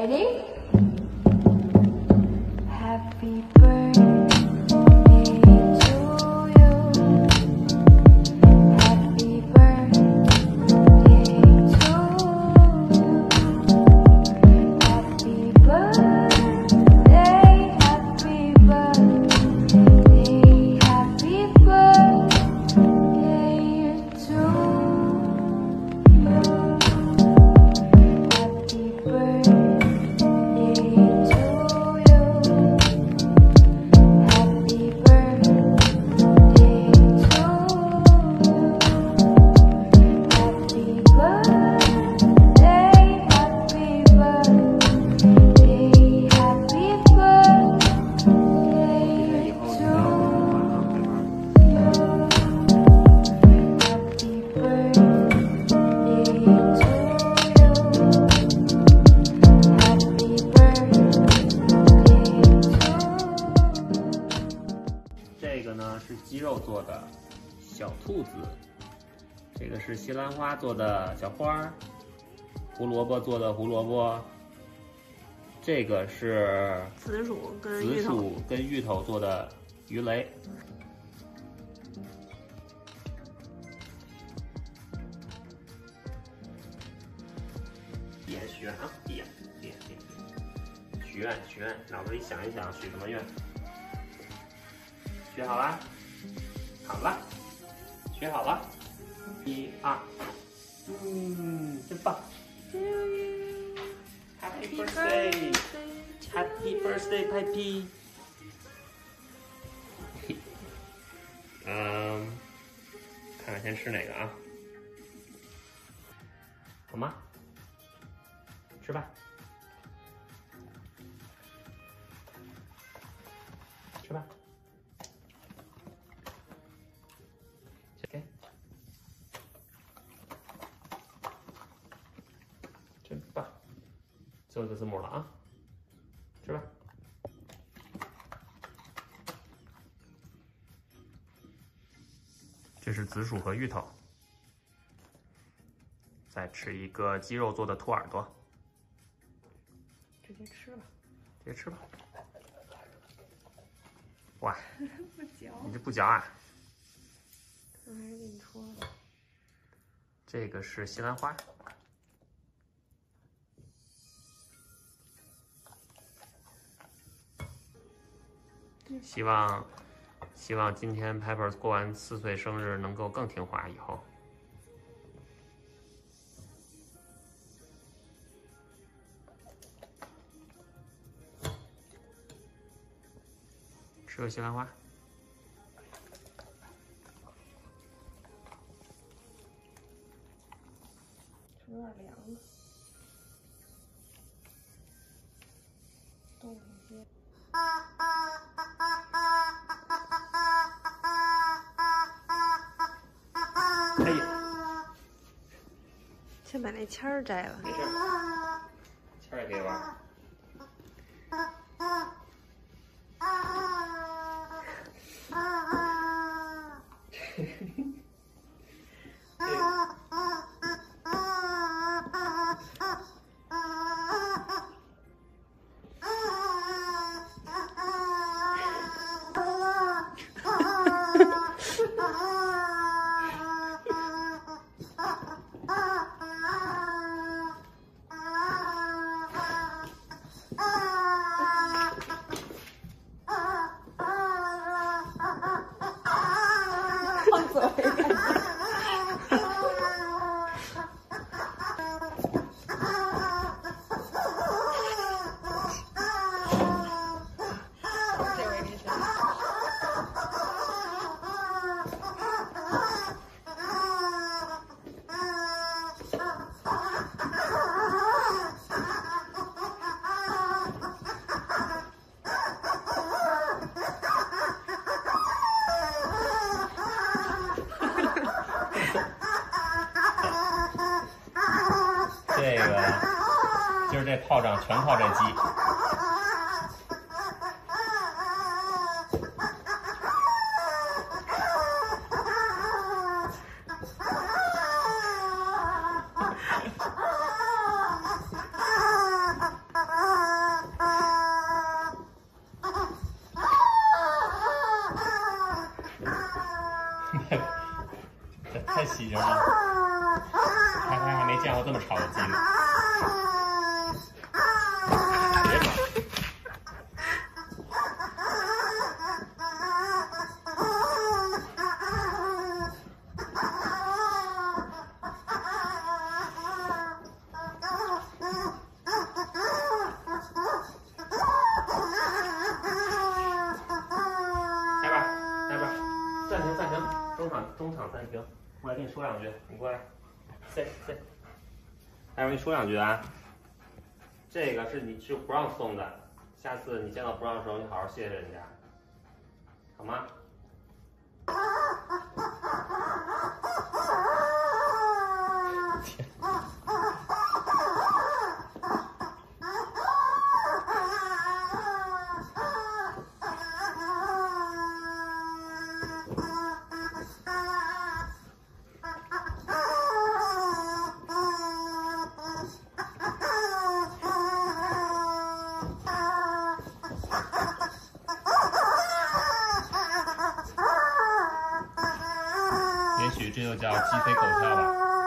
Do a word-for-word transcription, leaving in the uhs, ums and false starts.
Ready? Happy birthday to you. Happy birthday to you. Happy birthday, happy birthday, happy birthday to you. Happy birthday to you. Happy birthday to you. Happy birthday, happy birthday, happy birthday to you. Happy birthday to you. Happy birthday to you. 这个呢是鸡肉做的小兔子，这个是西兰花做的小花儿，胡萝卜做的胡萝卜，这个是紫薯跟紫芋头。 薯跟芋头做的鱼雷。也许愿啊，点点点，许愿许愿，脑子里想一想，许什么愿？许好啦，好了，许好了，一二，嗯，真棒 ！Happy birthday，Happy birthday，派皮。嗯，看看先吃哪个啊？好吗？吃吧，吃吧。OK， 真棒，最后一个字母了啊，吃吧。这是紫薯和芋头，再吃一个鸡肉做的兔耳朵。 直接吃吧。 直接吃吧。哇， 不嚼。 你这不嚼啊？ 我还是给你戳了。 这个是西兰花。希望希望今天 Pepper 过完四岁生日能够更听话，以后。吃个西兰花。 有点凉了。冻一些。 可以。 先把那签儿摘了。 没事。签儿也可以玩。这个今儿这炮仗全靠这鸡。 这太喜人了，开开还没见过这么吵的鸡呢。别吵。暂停暂停，中场中场暂停，过来跟你说两句，你过来，sit sit，待会儿跟你说两句啊。这个是你是不让送的，下次你见到不让的时候，你好好谢谢人家，好吗？也许这就叫鸡飞狗跳吧。